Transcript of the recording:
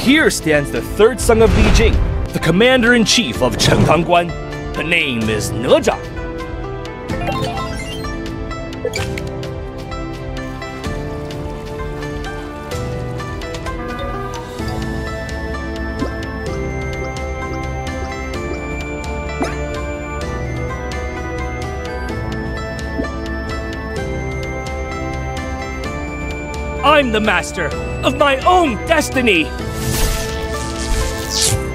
here stands the third son of Li Jing, the commander-in-chief of Chengtangguan. Her name is Nezha. I'm the master of my own destiny!